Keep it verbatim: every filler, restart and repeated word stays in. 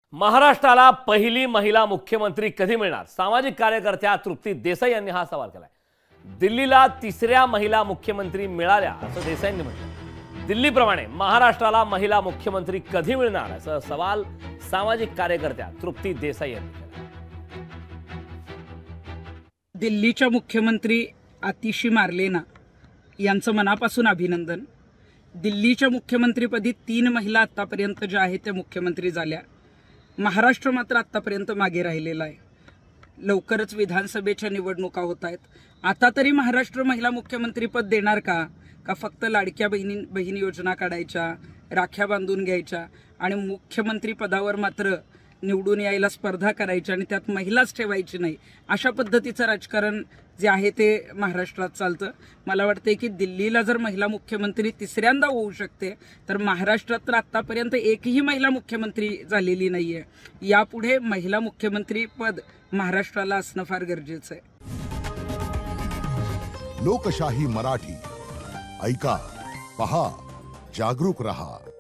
महाराष्ट्राला पहिली महिला मुख्यमंत्री कधी मिळणार? सामाजिक कार्यकर्त्या तृप्ती देसाई यांनी हा सवाल केलाय। दिल्लीला तिसऱ्या महिला मुख्यमंत्री मिळाल्या असं देसाईंनी म्हटलं। दिल्लीप्रमाणे महाराष्ट्राला महिला मुख्यमंत्री कधी मिळणार असा सवाल सामाजिक कार्यकर्त्या तृप्ती देसाई यांनी केला। दिल्लीच्या मुख्यमंत्री आतिशी मार्लेना यांचं मनापासून अभिनंदन। दिल्लीच्या मुख्यमंत्रीपदी तीन महिला आतापर्यंत ज्या आहेत त्या मुख्यमंत्री झाल्या। महाराष्ट्र मात्र आतापर्यंत मागे राहिलेला आहे। लवकरच विधानसभेच्या निवडणुका होत आहेत। आता तरी महाराष्ट्र महिला मुख्यमंत्री पद देणार का का फक्त लाडक्या बहिणी बहीण योजना काढायच्या, राख्या बांधून घ्यायच्या आणि मुख्यमंत्री पदावर मात्र निवडून यायला स्पर्धा करायची आणि त्यात महिलाच ठेवायची नाही, अशा पद्धतीचं राजकारण जे आहे ते महाराष्ट्रात चालतं। मला वाटते की दिल्लीला जर महिला मुख्यमंत्री तिसऱ्यांदा होऊ शकते तर महाराष्ट्रात तर आतापर्यंत एकही महिला मुख्यमंत्री झालेली नाहीये। यापुढे महिला मुख्यमंत्री पद महाराष्ट्राला असणं फार गरजेचं आहे। लोकशाही मराठी ऐका, पहा, जागरूक रहा।